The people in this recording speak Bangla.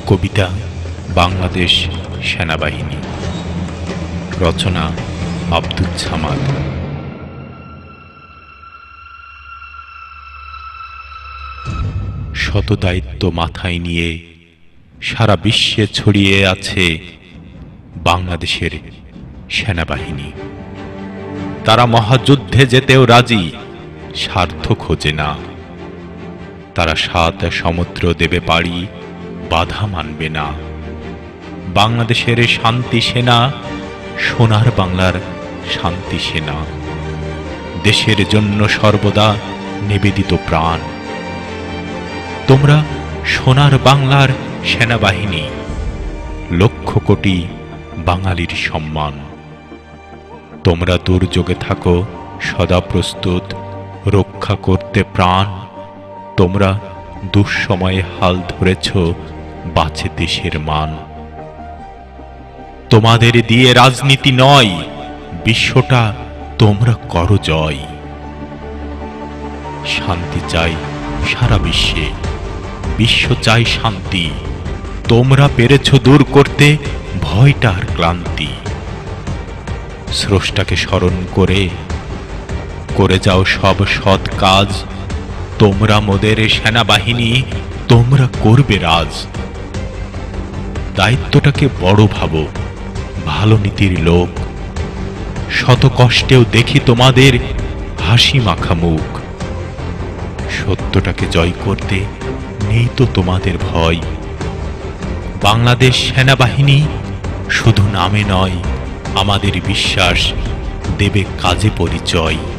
কবিতা বাংলাদেশ সেনাবাহিনী। রচনা আব্দুল সামাদ। শত দায়িত্ব মাথায় নিয়ে সারা বিশ্বে ছড়িয়ে আছে বাংলাদেশের সেনাবাহিনী। তারা মহাযুদ্ধে যেতেও রাজি, স্বার্থ খোঁজে না। তারা 7 সমুদ্র দেবে পাড়ি, বাধা মানবে না। বাংলাদেশের শান্তি সেনা, সোনার বাংলার শান্তি সেনা। দেশের জন্য সর্বদা নিবেদিত প্রাণ। তোমরা সোনার বাংলার সেনাবাহিনী, লক্ষ কোটি বাঙালির সম্মান। তোমরা দুর্যোগে থাকো সদা প্রস্তুত, রক্ষা করতে প্রাণ। তোমরা দুঃসময়ে হাল ধরেছ, বাঁচে দেশের মান। তোমাদের দিয়ে রাজনীতি নয়, বিশ্বটা তোমরা করো জয়। শান্তি চাই সারা বিশ্বে, বিশ্ব চাই শান্তি। তোমরা পেরেছ দূর করতে ভয়টার ক্লান্তি। স্রষ্টাকে স্মরণ করে করে যাও সব সৎ কাজ। তোমরা মোদের সেনাবাহিনী, তোমরা করবে রাজ। দায়িত্বটাকে বড় ভাবো, ভালো নীতির লোক। শত কষ্টেও দেখি তোমাদের হাসি মাখা মুখ। সত্যটাকে জয় করতে নেই তো তোমাদের ভয়। বাংলাদেশ সেনাবাহিনী শুধু নামে নয়, আমাদের বিশ্বাস দেবে কাজে পরিচয়।